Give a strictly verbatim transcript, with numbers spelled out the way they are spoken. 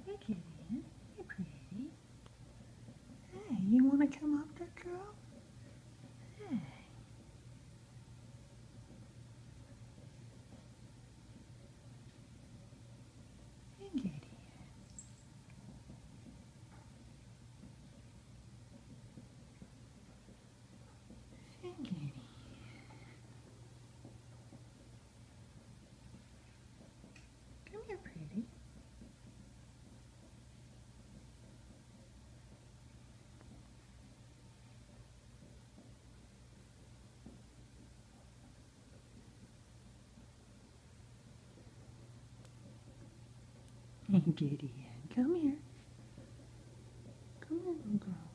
Hey, Gideon. Hey, pretty. Hey, you want to come up there, girl? Hey. Hey, Gideon. Hey, Gideon. Come here, pretty. Hey, Gideon. Come here. Come here, little girl.